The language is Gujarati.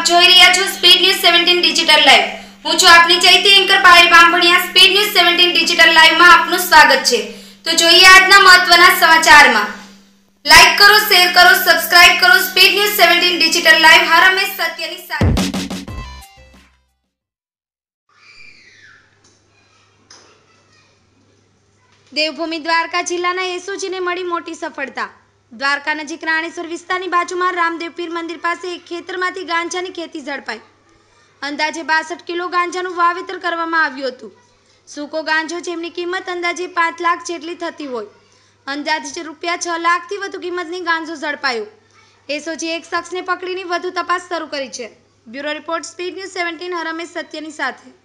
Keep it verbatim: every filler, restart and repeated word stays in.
આપ જોઈ રહ્યા છો speed news seventeen digital live. હું છું આપની ચૈતી anchor Payal Bambhaniya. Speed news seventeen digital live માં આપનું સ્વાગત છે। તો જોઈએ આજના મહત્વના સમાચારમાં। લાઈક કરો, શેર કરો, સબસ્ક્રાઇબ કરો। Speed news seventeen digital live હર હંમેશ સત્યની સાથે। દેવભૂમિ દ્વારકા જિલ્લાના એસઓજીને મળી મોટી સફળતા। દ્વારકા નજીક રાણેશ્વર વિસ્તારની બાજુમાં રામદેવ પીર મંદિર પાસે એક ખેતરમાંથી ગાંજાની ખેતી ઝડપાઈ। અંદાજે બાસઠ કિલો ગાંજાનું વાવેતર કરવામાં આવ્યું હતું। સૂકો ગાંજો જેમની કિંમત અંદાજે પાંચ લાખ જેટલી થતી હોય, અંદાજે રૂપિયા છ લાખથી વધુ કિંમતની ગાંજો ઝડપાયો। એસઓજી એક શખ્સને પકડીને વધુ તપાસ શરૂ કરી છે। Bureau report, speed news seventeen, હર હંમેશ સત્યની સાથે।